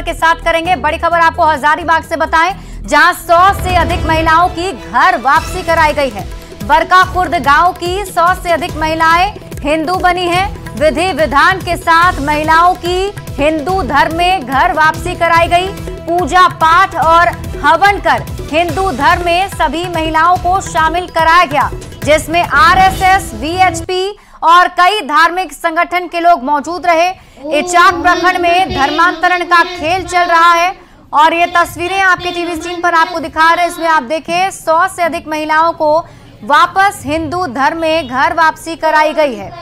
खबर के साथ करेंगे। बड़ी खबर आपको हजारीबाग से बताएं, जहां 100 से अधिक महिलाओं की घर वापसी कराई गई है। बरका खुर्द गांव की 100 से अधिक महिलाएं हिंदू बनी हैं। विधि विधान के साथ महिलाओं की हिंदू धर्म में घर वापसी कराई गई। पूजा पाठ और हवन कर हिंदू धर्म में सभी महिलाओं को शामिल कराया गया, जिसमें आरएसएस, वीएचपी और कई धार्मिक संगठन के लोग मौजूद रहे। इचाक प्रखंड में धर्मांतरण का खेल चल रहा है और ये तस्वीरें आपके टीवी स्क्रीन पर आपको दिखा रहे हैं। इसमें आप देखें 100 से अधिक महिलाओं को वापस हिंदू धर्म में घर वापसी कराई गई है।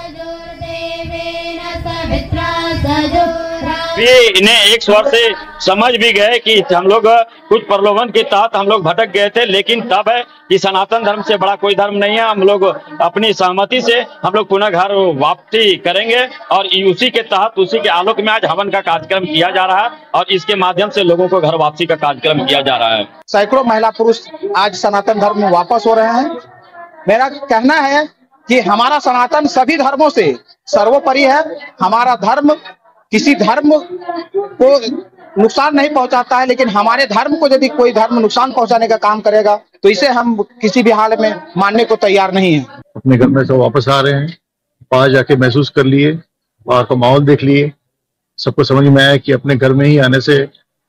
ये इन्हें एक स्वर से समझ भी गए कि हम लोग कुछ प्रलोभन के तहत हम लोग भटक गए थे, लेकिन तब है कि सनातन धर्म से बड़ा कोई धर्म नहीं है। हम लोग अपनी सहमति से हम लोग पुनः घर वापसी करेंगे और उसी के तहत, उसी के आलोक में आज हवन का कार्यक्रम किया जा रहा है और इसके माध्यम से लोगों को घर वापसी का कार्यक्रम किया जा रहा है। सैकड़ों महिला पुरुष आज सनातन धर्म में वापस हो रहे हैं। मेरा कहना है कि हमारा सनातन सभी धर्मों से सर्वोपरि है। हमारा धर्म किसी धर्म को नुकसान नहीं पहुंचाता है, लेकिन हमारे धर्म को यदि कोई धर्म नुकसान पहुंचाने का काम करेगा तो इसे हम किसी भी हाल में मानने को तैयार नहीं है। अपने घर में सब वापस आ रहे हैं, बाहर जाके महसूस कर लिए, बाहर का माहौल देख लिए, सबको समझ में आया कि अपने घर में ही आने से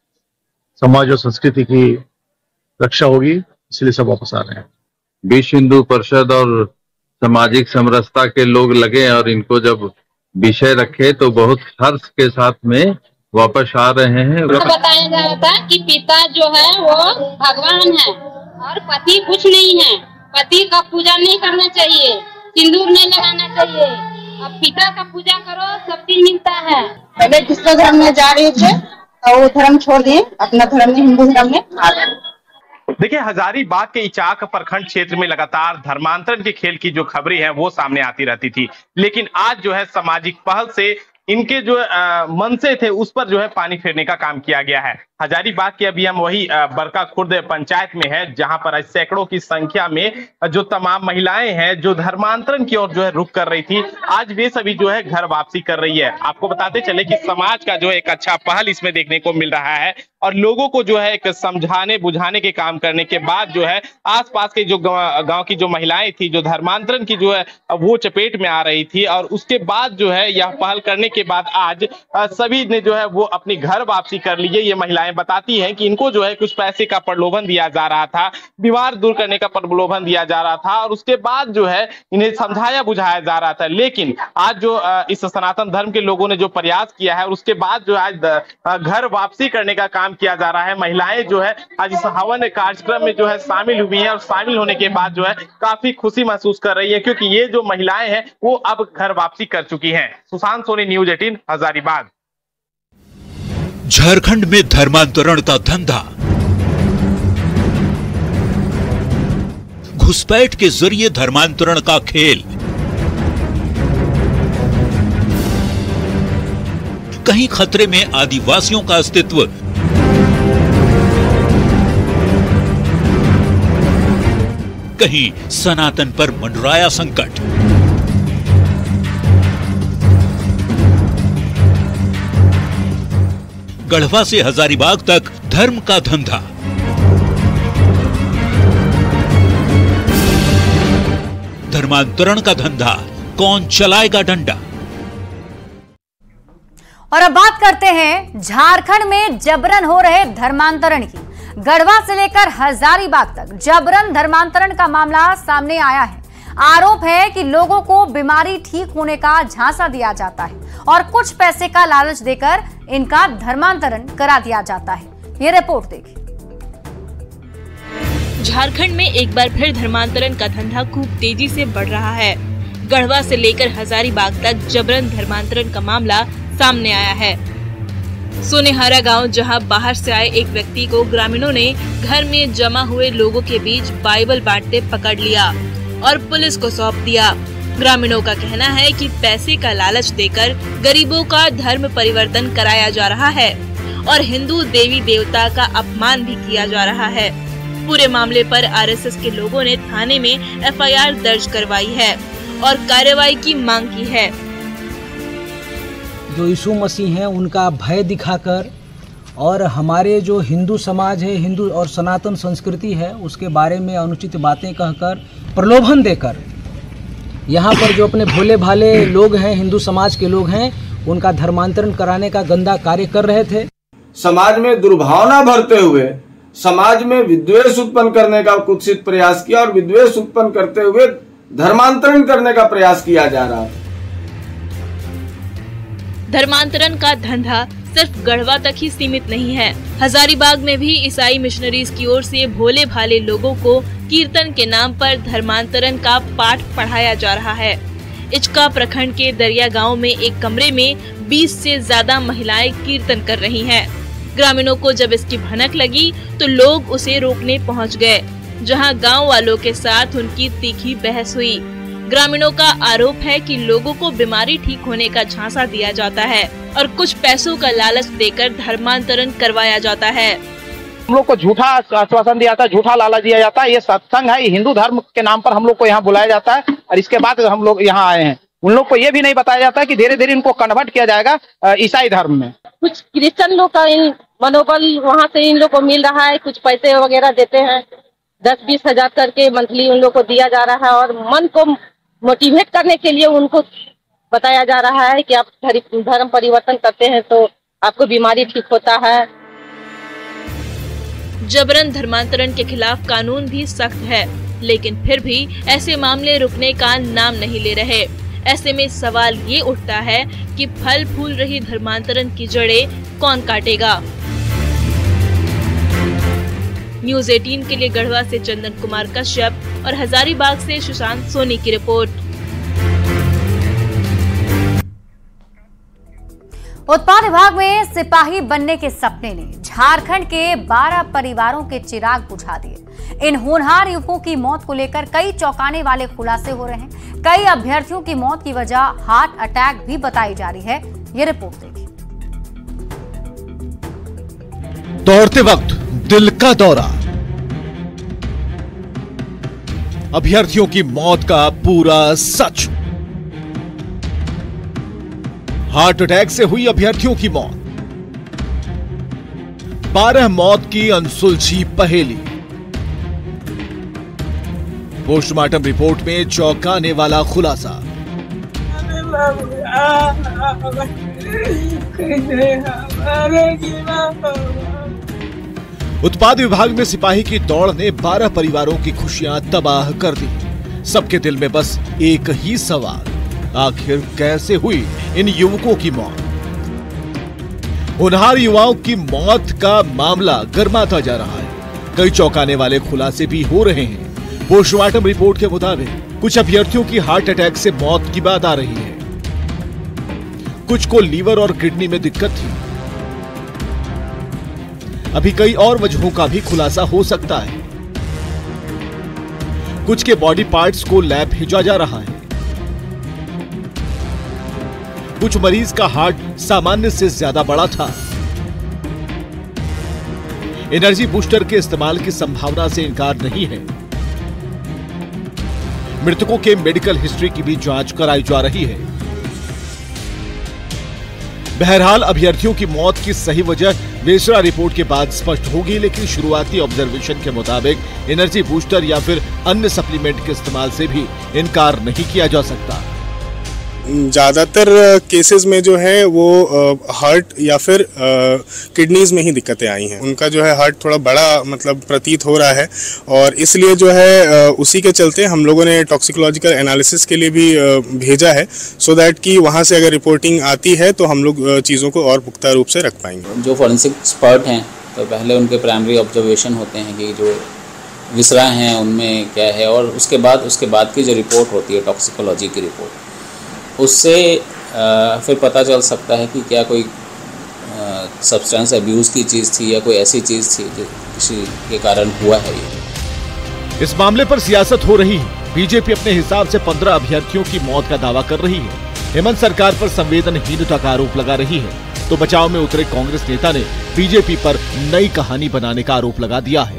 समाज और संस्कृति की रक्षा होगी, इसलिए सब वापस आ रहे हैं। विश्व हिंदू परिषद और सामाजिक समरसता के लोग लगे और इनको जब विषय रखे तो बहुत हर्ष के साथ में वापस आ रहे हैं। बताया जा रहा था कि पिता जो है वो भगवान है और पति कुछ नहीं है। पति का पूजा नहीं करना चाहिए, सिंदूर नहीं लगाना चाहिए। अब पिता का पूजा करो, सब चीज मिलता है। पहले दूसरे धर्म में जा रहे थे और वो धर्म छोड़ दिए, अपना धर्म में, हिंदू धर्म में आ गए। देखिए, हजारीबाग के इचाक प्रखंड क्षेत्र में लगातार धर्मांतरण के खेल की जो खबरें हैं वो सामने आती रहती थी, लेकिन आज जो है सामाजिक पहल से इनके जो मनसे थे उस पर जो है पानी फेरने का काम किया गया है। हजारीबाग के अभी हम वही बरका खुर्द पंचायत में है, जहां पर सैकड़ों की संख्या में जो तमाम महिलाएं हैं जो धर्मांतरण की ओर जो है रुख कर रही थी, आज वे सभी जो है घर वापसी कर रही है। आपको बताते चले कि समाज का जो एक अच्छा पहल इसमें देखने को मिल रहा है और लोगों को जो है एक समझाने बुझाने के काम करने के बाद जो है आसपास के जो गांव की जो महिलाएं थी जो धर्मांतरण की जो है वो चपेट में आ रही थी और उसके बाद जो है यह पहल करने के बाद आज सभी ने जो है वो अपनी घर वापसी कर ली है। ये महिलाएं बताती हैं कि इनको जो है कुछ पैसे का प्रलोभन दिया जा रहा था, बीमार दूर करने का प्रलोभन दिया जा रहा था और उसके बाद जो है इन्हें समझाया बुझाया जा रहा था, लेकिन आज जो इस सनातन धर्म के लोगों ने जो प्रयास किया है और उसके बाद जो आज घर वापसी करने का काम किया जा रहा है। महिलाएं जो है आज इस हवन कार्यक्रम में जो है शामिल हुई हैं और शामिल होने के बाद जो है काफी खुशी महसूस कर रही है, क्योंकि ये जो महिलाएं हैं वो अब घर वापसी कर चुकी हैं। सुशांत सोनी, न्यूज 18, हजारीबाग। झारखंड में धर्मांतरण का धंधा, घुसपैठ के जरिए धर्मांतरण का खेल, कहीं खतरे में आदिवासियों का अस्तित्व, कहीं सनातन पर मंडराया संकट। गढ़वा से हजारीबाग तक धर्म का धंधा, धर्मांतरण का धंधा, कौन चलाएगा डंडा। और अब बात करते हैं झारखंड में जबरन हो रहे धर्मांतरण की। गढ़वा से लेकर हजारीबाग तक जबरन धर्मांतरण का मामला सामने आया है। आरोप है कि लोगों को बीमारी ठीक होने का झांसा दिया जाता है और कुछ पैसे का लालच देकर इनका धर्मांतरण करा दिया जाता है। ये रिपोर्ट देखिए। झारखंड में एक बार फिर धर्मांतरण का धंधा खूब तेजी से बढ़ रहा है। गढ़वा से लेकर हजारीबाग तक जबरन धर्मांतरण का मामला सामने आया है। सोनेहारा गांव, जहां बाहर से आए एक व्यक्ति को ग्रामीणों ने घर में जमा हुए लोगों के बीच बाइबल बांटते पकड़ लिया और पुलिस को सौंप दिया। ग्रामीणों का कहना है कि पैसे का लालच देकर गरीबों का धर्म परिवर्तन कराया जा रहा है और हिंदू देवी देवता का अपमान भी किया जा रहा है। पूरे मामले पर आरएसएस के लोगों ने थाने में एफआईआर दर्ज करवाई है और कार्रवाई की मांग की है। जो यीशु मसीह हैं उनका भय दिखाकर और हमारे जो हिंदू समाज है, हिंदू और सनातन संस्कृति है, उसके बारे में अनुचित बातें कहकर, प्रलोभन देकर यहाँ पर जो अपने भोले भाले लोग हैं, हिंदू समाज के लोग हैं, उनका धर्मांतरण कराने का गंदा कार्य कर रहे थे। समाज में दुर्भावना भरते हुए समाज में विद्वेष उत्पन्न करने का कुत्सित प्रयास किया और विद्वेष उत्पन्न करते हुए धर्मांतरण करने का प्रयास किया जा रहा है। धर्मांतरण का धंधा सिर्फ गढ़वा तक ही सीमित नहीं है। हजारीबाग में भी ईसाई मिशनरीज की ओर से भोले भाले लोगों को कीर्तन के नाम पर धर्मांतरण का पाठ पढ़ाया जा रहा है। इचका प्रखंड के दरिया गांव में एक कमरे में 20 से ज्यादा महिलाएं कीर्तन कर रही हैं। ग्रामीणों को जब इसकी भनक लगी तो लोग उसे रोकने पहुंच गए, जहां गांव वालों के साथ उनकी तीखी बहस हुई। ग्रामीणों का आरोप है कि लोगों को बीमारी ठीक होने का झांसा दिया जाता है और कुछ पैसों का लालच देकर धर्मांतरण करवाया जाता है। हम लोग को झूठा आश्वासन दिया जाता है, झूठा लालच दिया जाता है। ये सत्संग है, हिंदू धर्म के नाम पर हम लोग को यहाँ बुलाया जाता है और इसके बाद हम लोग यहाँ आए हैं। उन लोग को ये भी नहीं बताया जाता है कि धीरे धीरे इनको कन्वर्ट किया जाएगा ईसाई धर्म में। कुछ क्रिश्चियन लोग का मनोबल वहाँ से इन लोग को मिल रहा है, कुछ पैसे वगैरह देते हैं, 10-20 हजार करके मंथली उन लोग को दिया जा रहा है और मन को मोटिवेट करने के लिए उनको बताया जा रहा है कि आप धर्म परिवर्तन करते हैं तो आपको बीमारी ठीक होता है। जबरन धर्मांतरण के खिलाफ कानून भी सख्त है, लेकिन फिर भी ऐसे मामले रुकने का नाम नहीं ले रहे। ऐसे में सवाल ये उठता है कि फल फूल रही धर्मांतरण की जड़ें कौन काटेगा। न्यूज़ 18 के लिए गढ़वा से चंदन कुमार कश्यप और हजारीबाग से सुशांत सोनी की रिपोर्ट। उत्पाद विभाग में सिपाही बनने के सपने ने झारखंड के 12 परिवारों के चिराग बुझा दिए। इन होनहार युवकों की मौत को लेकर कई चौंकाने वाले खुलासे हो रहे हैं। कई अभ्यर्थियों की मौत की वजह हार्ट अटैक भी बताई जा रही है। ये रिपोर्ट देखिए। दौड़ते वक्त दिल का दौरा, अभ्यर्थियों की मौत का पूरा सच। हार्ट अटैक से हुई अभ्यर्थियों की मौत, 12 मौत की अनसुलझी पहेली। पोस्टमार्टम रिपोर्ट में चौंकाने वाला खुलासा। उत्पाद विभाग में सिपाही की दौड़ ने 12 परिवारों की खुशियां तबाह कर दी। सबके दिल में बस एक ही सवाल, आखिर कैसे हुई इन युवकों की मौत। होनहार युवाओं की मौत का मामला गर्माता जा रहा है। कई चौंकाने वाले खुलासे भी हो रहे हैं। पोस्टमार्टम रिपोर्ट के मुताबिक कुछ अभ्यर्थियों की हार्ट अटैक से मौत की बात आ रही है। कुछ को लीवर और किडनी में दिक्कत थी। अभी कई और वजहों का भी खुलासा हो सकता है। कुछ के बॉडी पार्ट्स को लैब भेजा जा रहा है। कुछ मरीज का हार्ट सामान्य से ज्यादा बड़ा था। एनर्जी बूस्टर के इस्तेमाल की संभावना से इनकार नहीं है। मृतकों के मेडिकल हिस्ट्री की भी जांच कराई जा रही है। बहरहाल अभ्यर्थियों की मौत की सही वजह वेसरा रिपोर्ट के बाद स्पष्ट होगी, लेकिन शुरुआती ऑब्जर्वेशन के मुताबिक एनर्जी बूस्टर या फिर अन्य सप्लीमेंट के इस्तेमाल से भी इनकार नहीं किया जा सकता। ज़्यादातर केसेस में जो है वो हार्ट या फिर किडनीज में ही दिक्कतें आई हैं। उनका जो है हार्ट थोड़ा बड़ा मतलब प्रतीत हो रहा है और इसलिए जो है उसी के चलते हम लोगों ने टॉक्सिकोलॉजिकल एनालिसिस के लिए भी भेजा है, सो दैट कि वहाँ से अगर रिपोर्टिंग आती है तो हम लोग चीज़ों को और पुख्ता रूप से रख पाएंगे। जो फॉरेंसिक एक्सपर्ट हैं तो पहले उनके प्राइमरी ऑब्जर्वेशन होते हैं कि जो विसरा हैं उनमें क्या है, और उसके बाद की जो रिपोर्ट होती है टॉक्सिकोलॉजी की रिपोर्ट, उससे फिर पता चल सकता है कि क्या कोई सब्सटेंस अब्यूज़ की चीज़ थी या कोई ऐसी चीज़ थी जो किसी के कारण हुआ है। ये इस मामले पर सियासत हो रही है। बीजेपी अपने हिसाब से 15 अभ्यर्थियों की मौत का दावा कर रही है। हेमंत सरकार पर संवेदनहीनता का आरोप लगा रही है, तो बचाव में उतरे कांग्रेस नेता ने बीजेपी पर नई कहानी बनाने का आरोप लगा दिया है।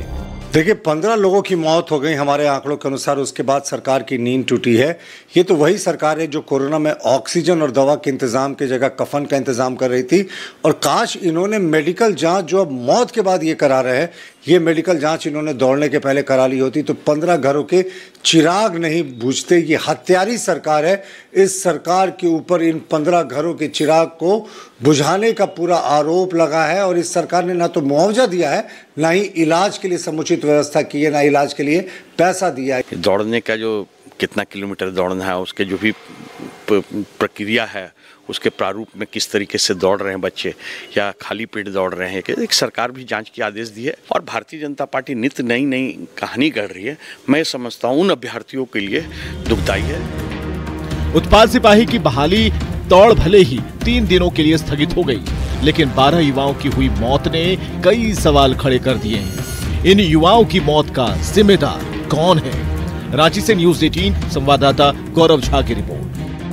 देखिए 15 लोगों की मौत हो गई हमारे आंकड़ों के अनुसार, उसके बाद सरकार की नींद टूटी है। ये तो वही सरकार है जो कोरोना में ऑक्सीजन और दवा के इंतजाम की जगह कफन का इंतजाम कर रही थी। और काश इन्होंने मेडिकल जांच जो अब मौत के बाद ये करा रहे हैं, ये मेडिकल जांच इन्होंने दौड़ने के पहले करा ली होती तो 15 घरों के चिराग नहीं बुझते। ये हत्यारी सरकार है। इस सरकार के ऊपर इन 15 घरों के चिराग को बुझाने का पूरा आरोप लगा है। और इस सरकार ने ना तो मुआवजा दिया है, ना ही इलाज के लिए समुचित व्यवस्था की है, ना इलाज के लिए पैसा दिया है। दौड़ने का जो कितना किलोमीटर दौड़ना है, उसके जो भी प्रक्रिया है, उसके प्रारूप में किस तरीके से दौड़ रहे हैं बच्चे या खाली पेट दौड़ रहे हैं, एक सरकार भी जांच के आदेश दिए। और भारतीय जनता पार्टी नित्य नई नई कहानी गढ़ रही है। मैं समझता हूँ उन अभ्यर्थियों के लिए दुखदायी है। उत्पाद सिपाही की बहाली दौड़ भले ही 3 दिनों के लिए स्थगित हो गई, लेकिन 12 युवाओं की हुई मौत ने कई सवाल खड़े कर दिए हैं। इन युवाओं की मौत का जिम्मेदार कौन है? रांची से न्यूज़ 18 संवाददाता गौरव झा की रिपोर्ट।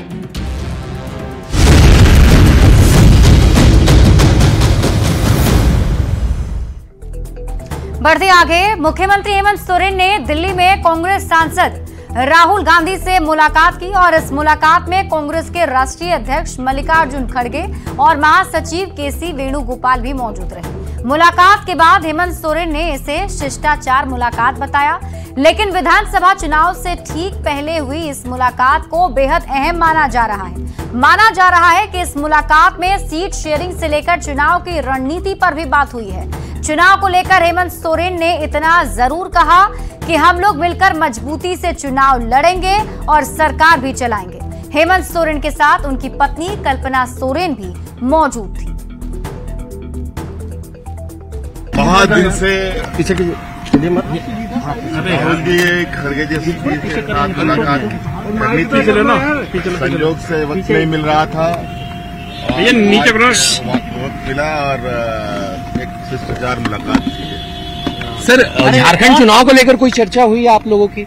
बढ़ते आगे, मुख्यमंत्री हेमंत सोरेन ने दिल्ली में कांग्रेस सांसद राहुल गांधी से मुलाकात की और इस मुलाकात में कांग्रेस के राष्ट्रीय अध्यक्ष मल्लिकार्जुन खड़गे और महासचिव केसी वेणुगोपाल भी मौजूद रहे। मुलाकात के बाद हेमंत सोरेन ने इसे शिष्टाचार मुलाकात बताया, लेकिन विधानसभा चुनाव से ठीक पहले हुई इस मुलाकात को बेहद अहम माना जा रहा है। माना जा रहा है कि इस मुलाकात में सीट शेयरिंग से लेकर चुनाव की रणनीति पर भी बात हुई है। चुनाव को लेकर हेमंत सोरेन ने इतना जरूर कहा कि हम लोग मिलकर मजबूती से चुनाव लड़ेंगे और सरकार भी चलाएंगे। हेमंत सोरेन के साथ उनकी पत्नी कल्पना सोरेन भी मौजूद थी। बहुत दिन से पीछे खड़गे जैसी मुलाकात करनी थी, संयोग से वक्त नहीं मिल रहा था। नीचे वक्त मिला और एक शिष्टाचार मुलाकात थी। सर, झारखंड चुनाव को लेकर कोई चर्चा हुई आप लोगों की?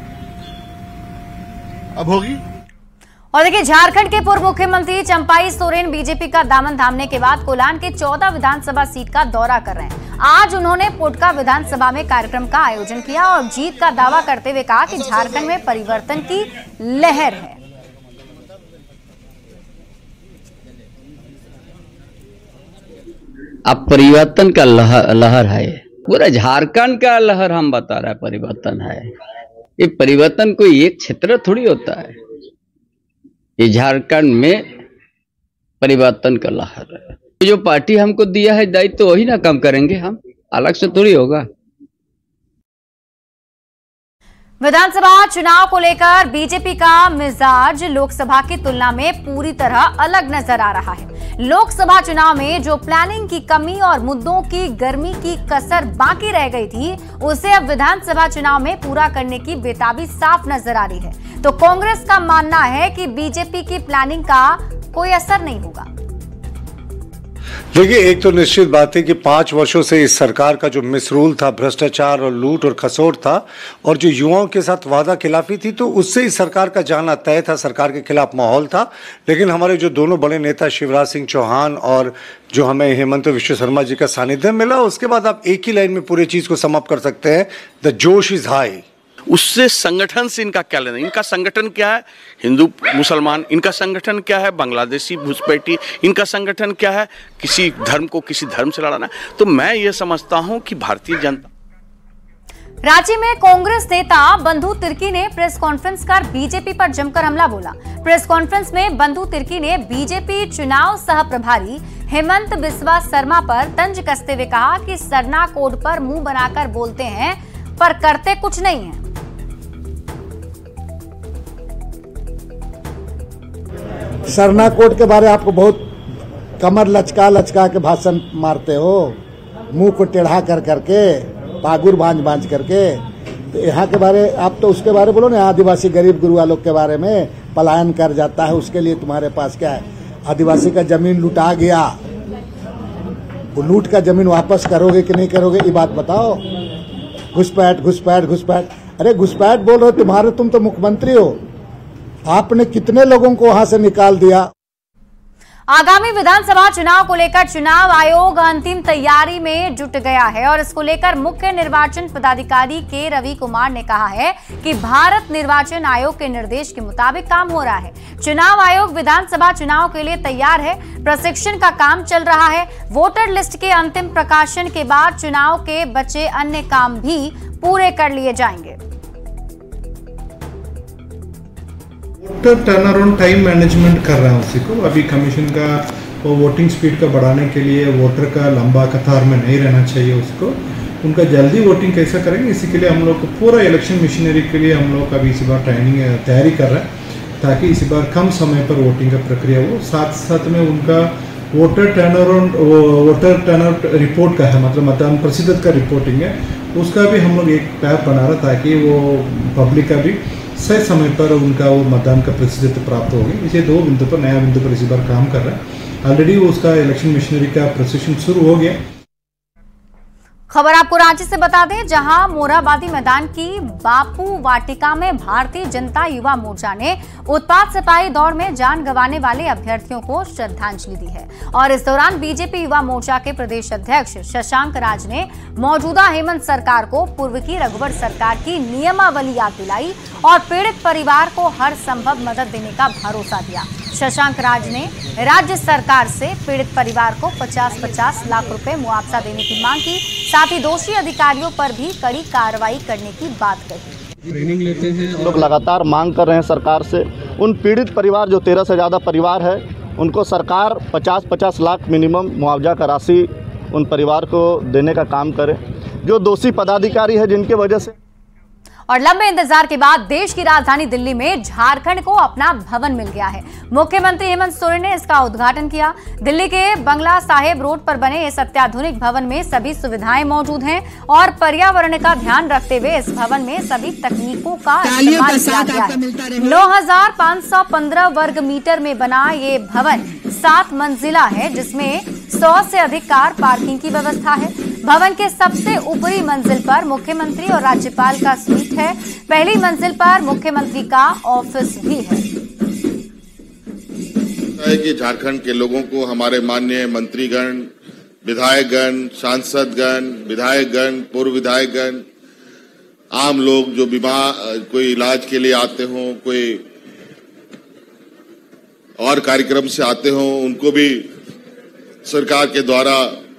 अब होगी। और देखिए, झारखंड के पूर्व मुख्यमंत्री चंपाई सोरेन बीजेपी का दामन थामने के बाद कोलान के 14 विधानसभा सीट का दौरा कर रहे हैं। आज उन्होंने पोटका विधानसभा में कार्यक्रम का आयोजन किया और जीत का दावा करते हुए कहा कि झारखंड में परिवर्तन की लहर है। अब परिवर्तन का लहर है, पूरा झारखंड का लहर हम बता रहे हैं परिवर्तन है। ये परिवर्तन कोई एक क्षेत्र थोड़ी होता है, ये झारखंड में परिवर्तन का लहर है। जो पार्टी हमको दिया है दायित्व तो वही ना कम करेंगे हम, अलग से थोड़ी होगा। विधानसभा चुनाव को लेकर बीजेपी का मिजाज लोकसभा की तुलना में पूरी तरह अलग नजर आ रहा है। लोकसभा चुनाव में जो प्लानिंग की कमी और मुद्दों की गर्मी की कसर बाकी रह गई थी, उसे अब विधानसभा चुनाव में पूरा करने की बेताबी साफ नजर आ रही है। तो कांग्रेस का मानना है कि बीजेपी की प्लानिंग का कोई असर नहीं होगा। देखिए, एक तो निश्चित बात है कि 5 वर्षों से इस सरकार का जो मिसरूल था, भ्रष्टाचार और लूट और खसोट था, और जो युवाओं के साथ वादा खिलाफी थी, तो उससे इस सरकार का जाना तय था। सरकार के खिलाफ माहौल था। लेकिन हमारे जो दोनों बड़े नेता शिवराज सिंह चौहान और जो हमें हेमंत विश्व शर्मा जी का सानिध्य मिला, उसके बाद आप एक ही लाइन में पूरी चीज को समाप्त कर सकते हैं, द जोश इज हाई। उससे संगठन से इनका क्या लेना? इनका संगठन क्या है? हिंदू मुसलमान। इनका संगठन क्या है? बांग्लादेशी घुसपैठी। इनका संगठन क्या है? किसी धर्म को किसी धर्म से लड़ाना। तो मैं ये समझता हूं कि भारतीय जनता। रांची में कांग्रेस नेता बंधु तिर्की ने प्रेस कॉन्फ्रेंस कर बीजेपी पर जमकर हमला बोला। प्रेस कॉन्फ्रेंस में बंधु तिर्की ने बीजेपी चुनाव सह प्रभारी हेमंत बिस्वा शर्मा पर तंज कसते हुए कहा कि सरना कोड पर मुंह बनाकर बोलते हैं पर करते कुछ नहीं है। सरना कोड के बारे आपको बहुत कमर लचका लचका के भाषण मारते हो, मुंह को टेढ़ा कर करके, पागुर बांझ करके। तो यहाँ के बारे आप तो उसके बारे बोलो ना, आदिवासी गरीब गुरुआ लोग के बारे में पलायन कर जाता है, उसके लिए तुम्हारे पास क्या है? आदिवासी का जमीन लुटा गया, वो लूट का जमीन वापस करोगे कि नहीं करोगे, ये बात बताओ। घुसपैठ। अरे घुसपैठ बोल रहे तुम तो मुख्यमंत्री हो, आपने कितने लोगों को वहां से निकाल दिया। आगामी विधानसभा चुनाव को लेकर चुनाव आयोग अंतिम तैयारी में जुट गया है और इसको लेकर मुख्य निर्वाचन पदाधिकारी के रवि कुमार ने कहा है कि भारत निर्वाचन आयोग के निर्देश के मुताबिक काम हो रहा है। चुनाव आयोग विधानसभा चुनाव के लिए तैयार है, प्रशिक्षण का काम चल रहा है। वोटर लिस्ट के अंतिम प्रकाशन के बाद चुनाव के बचे अन्य काम भी पूरे कर लिए जाएंगे। Voter turn around time management कर रहा है उसी को। अभी कमीशन का वो वोटिंग स्पीड का बढ़ाने के लिए वोटर का लंबा कतार में नहीं रहना चाहिए, उसको उनका जल्दी वोटिंग कैसा करेंगे इसी के लिए हम लोग को पूरा इलेक्शन मशीनरी के लिए हम लोग अभी इसी बार ट्रेनिंग तैयारी कर रहे हैं ताकि इसी बार कम समय पर वोटिंग का प्रक्रिया हो। साथ साथ में उनका वोटर टर्नआउट रिपोर्ट का है, मतलब मतदान प्रतिशत का रिपोर्टिंग है, उसका भी हम लोग एक पैप बना रहे ताकि वो पब्लिक का भी सही समय पर उनका वो मतदान का प्रतिशत प्राप्त होगी। इसे दो बिंदु पर नया बिंदु पर इसी बार काम कर रहा है। ऑलरेडी उसका इलेक्शन मशीनरी का प्रशिक्षण शुरू हो गया। खबर आपको रांची से बता दें, जहां मोरहाबादी मैदान की बापू वाटिका में भारतीय जनता युवा मोर्चा ने उत्पाद सिपाही दौड़ में जान गंवाने वाले अभ्यर्थियों को श्रद्धांजलि दी है। और इस दौरान बीजेपी युवा मोर्चा के प्रदेश अध्यक्ष शशांक राज ने मौजूदा हेमंत सरकार को पूर्व की रघुवर सरकार की नियमावली याद दिलाई और पीड़ित परिवार को हर संभव मदद देने का भरोसा दिया। शशांक राज ने राज्य सरकार से पीड़ित परिवार को 50-50 लाख रुपए मुआवजा देने की मांग की, साथ ही दोषी अधिकारियों पर भी कड़ी कार्रवाई करने की बात कही। ट्रेनिंग लेते हैं, हम लोग लगातार मांग कर रहे हैं सरकार से, उन पीड़ित परिवार जो 13 से ज़्यादा परिवार है उनको सरकार 50-50 लाख मिनिमम मुआवजा का राशि उन परिवार को देने का काम करे। जो दोषी पदाधिकारी है जिनके वजह से और लंबे इंतजार के बाद देश की राजधानी दिल्ली में झारखंड को अपना भवन मिल गया है। मुख्यमंत्री हेमंत सोरेन ने इसका उद्घाटन किया। दिल्ली के बंगला साहेब रोड पर बने इस अत्याधुनिक भवन में सभी सुविधाएं मौजूद हैं और पर्यावरण का ध्यान रखते हुए इस भवन में सभी तकनीकों का इस्तेमाल किया गया है। 9515 वर्ग मीटर में बना ये भवन 7 मंजिला है, जिसमें 100 से अधिक कार पार्किंग की व्यवस्था है। भवन के सबसे ऊपरी मंजिल पर मुख्यमंत्री और राज्यपाल का स्वीट है। पहली मंजिल पर मुख्यमंत्री का ऑफिस भी है। कि झारखंड के लोगों को हमारे माननीय मंत्रीगण, विधायकगण, सांसदगण, विधायकगण, पूर्व विधायकगण, आम लोग जो बीमार कोई इलाज के लिए आते हों, कोई और कार्यक्रम से आते हों, उनको भी सरकार के द्वारा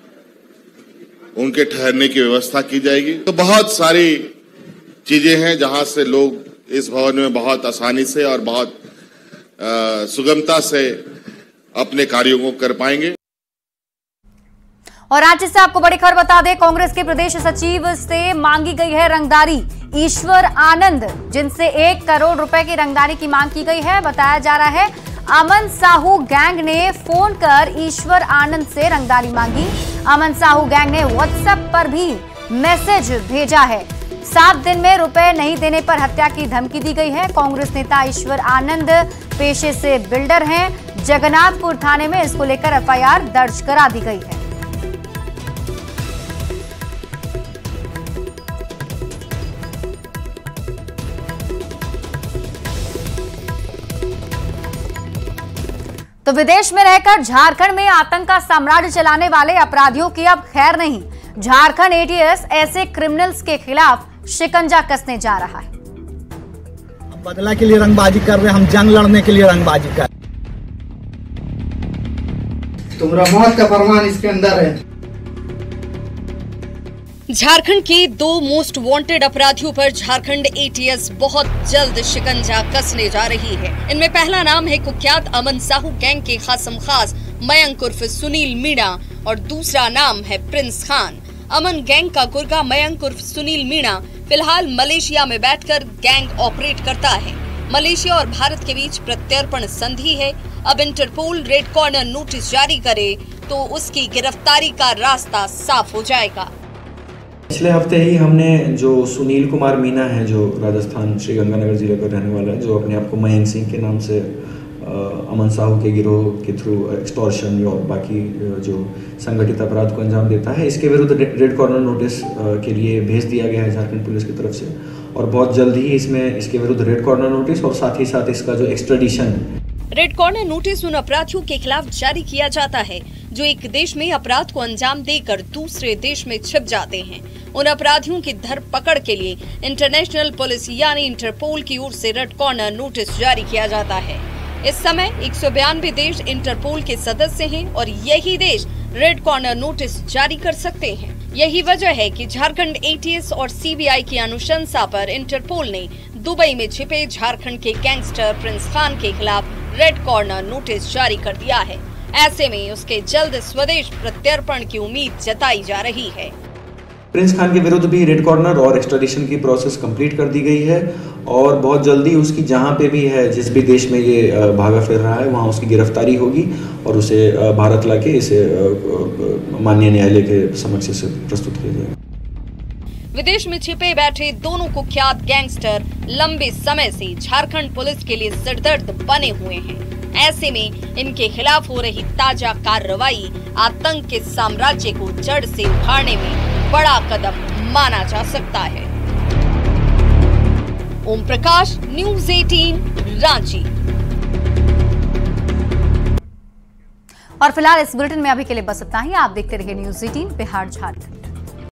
उनके ठहरने की व्यवस्था की जाएगी। तो बहुत सारी चीजें हैं जहां से लोग इस भवन में बहुत आसानी से और बहुत सुगमता से अपने कार्यों को कर पाएंगे। और राज्य से आपको बड़ी खबर बता दें, कांग्रेस के प्रदेश सचिव से मांगी गई है रंगदारी। ईश्वर आनंद, जिनसे 1 करोड़ रुपए की रंगदारी की मांग की गई है। बताया जा रहा है अमन साहू गैंग ने फोन कर ईश्वर आनंद से रंगदारी मांगी। अमन साहू गैंग ने व्हाट्सएप पर भी मैसेज भेजा है। 7 दिन में रुपए नहीं देने पर हत्या की धमकी दी गई है। कांग्रेस नेता ईश्वर आनंद पेशे से बिल्डर हैं। जगन्नाथपुर थाने में इसको लेकर एफआईआर दर्ज करा दी गई है। तो विदेश में रहकर झारखंड में आतंक का साम्राज्य चलाने वाले अपराधियों की अब खैर नहीं। झारखंड एटीएस ऐसे क्रिमिनल्स के खिलाफ शिकंजा कसने जा रहा है। बदला के लिए रंगबाजी कर रहे हैं, हम जंग लड़ने के लिए रंगबाजी कर। तुम्हारा मौत का फरमान इसके अंदर है। झारखंड के 2 मोस्ट वांटेड अपराधियों पर झारखंड एटीएस बहुत जल्द शिकंजा कसने जा रही है। इनमें पहला नाम है कुख्यात अमन साहू गैंग के खासम खास मयंक उर्फ सुनील मीणा और दूसरा नाम है प्रिंस खान। अमन गैंग का गुर्गा मयंक उर्फ सुनील मीणा फिलहाल मलेशिया में बैठकर गैंग ऑपरेट करता है। मलेशिया और भारत के बीच प्रत्यर्पण संधि है। अब इंटरपोल रेड कॉर्नर नोटिस जारी करे तो उसकी गिरफ्तारी का रास्ता साफ हो जाएगा। पिछले हफ्ते ही हमने जो सुनील कुमार मीना है, जो राजस्थान श्रीगंगानगर जिले का रहने वाला है, जो अपने आप को मयंक सिंह के नाम से अमन साहू के गिरोह के थ्रू एक्सटॉर्शन और बाकी जो संगठित अपराध को अंजाम देता है, इसके विरुद्ध रेड कॉर्नर नोटिस के लिए भेज दिया गया है झारखंड पुलिस की तरफ से। और बहुत जल्द ही इसके विरुद्ध रेड कॉर्नर नोटिस और साथ ही साथ इसका जो एक्स्ट्राडिशन रेड कॉर्नर नोटिस उन अपराधियों के खिलाफ जारी किया जाता है जो एक देश में अपराध को अंजाम देकर दूसरे देश में छिप जाते हैं। उन अपराधियों की धरपकड़ के लिए इंटरनेशनल पुलिस यानी इंटरपोल की ओर से रेड कॉर्नर नोटिस जारी किया जाता है। इस समय 192 देश इंटरपोल के सदस्य हैं और यही देश रेड कॉर्नर नोटिस जारी कर सकते हैं। यही वजह है कि झारखंड ATS और CBI की अनुशंसा पर इंटरपोल ने दुबई में छिपे झारखंड के गैंगस्टर प्रिंस खान के खिलाफ रेड कॉर्नर नोटिस जारी कर दिया है। ऐसे में उसके जल्द स्वदेश प्रत्यर्पण की उम्मीद जताई जा रही है। प्रिंस खान के विरुद्ध भी रेड कॉर्नर और एक्स्ट्राडिशन की प्रोसेस कंप्लीट कर दी गई है और बहुत जल्दी उसकी जहां पे भी है, जिस भी देश में ये भागा फिर रहा है, वहां उसकी गिरफ्तारी होगी और उसे भारत लाके इसे माननीय न्यायालय के समक्ष से प्रस्तुत किया जाएगा। विदेश में छिपे बैठे दोनों कुख्यात गैंगस्टर लंबे समय से झारखंड पुलिस के लिए सिरदर्द बने हुए हैं। ऐसे में इनके खिलाफ हो रही ताजा कार्रवाई आतंक के साम्राज्य को जड़ से उखाड़ने में बड़ा कदम माना जा सकता है। ओम प्रकाश, न्यूज़ 18, रांची। और फिलहाल इस बुलेटिन में अभी के लिए बस इतना ही। आप देखते रहिए न्यूज़ 18 बिहार झारखंड।